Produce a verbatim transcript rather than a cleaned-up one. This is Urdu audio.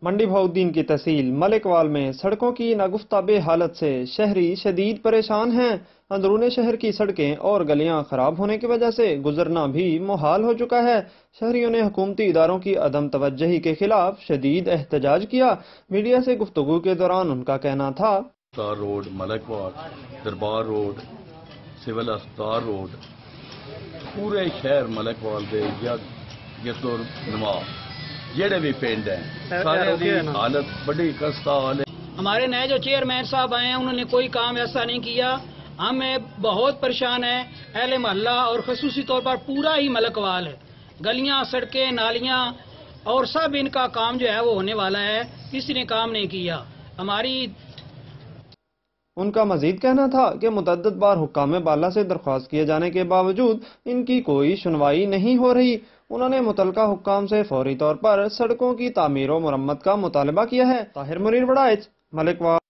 منڈی بہاؤالدین کی تحصیل ملکوال میں سڑکوں کی ناگفتہ بے حالت سے شہری شدید پریشان ہیں۔ اندرون شہر کی سڑکیں اور گلیاں خراب ہونے کی وجہ سے گزرنا بھی محال ہو چکا ہے۔ شہریوں نے حکومتی اداروں کی عدم توجہی کے خلاف شدید احتجاج کیا۔ میڈیا سے گفتگو کے دوران ان کا کہنا تھا، تار روڈ، ملکوال، دربار روڈ، سول اسپتال روڈ، پورے شہر ملکوال دے یسور نما جڑے بھی پنڈ ہیں سارے دی حالت بڑی خستہ حال ہے۔ ہمارے نئے جو چیئرمین صاحب آئے ہیں انہوں نے کوئی کام ایسا نہیں کیا، ہم بہت پریشان ہیں۔ اہل محلہ اور خصوصی طور پر پورا ہی ملکوال ہے، گلیاں، سڑکیں، نالیاں اور سب ان کا کام جو ہے وہ ہونے والا ہے، کسی نے کام نہیں کیا۔ ہماری ان کا مزید کہنا تھا کہ متعدد بار حکام بالا سے درخواست کیے جانے کے باوجود ان کی کوئی سنوائی نہیں ہو رہی۔ انہوں نے متعلقہ حکام سے فوری طور پر سڑکوں کی تعمیر و مرمت کا مطالبہ کیا ہے۔ طاہر منیر وڑائچ، ملکوال۔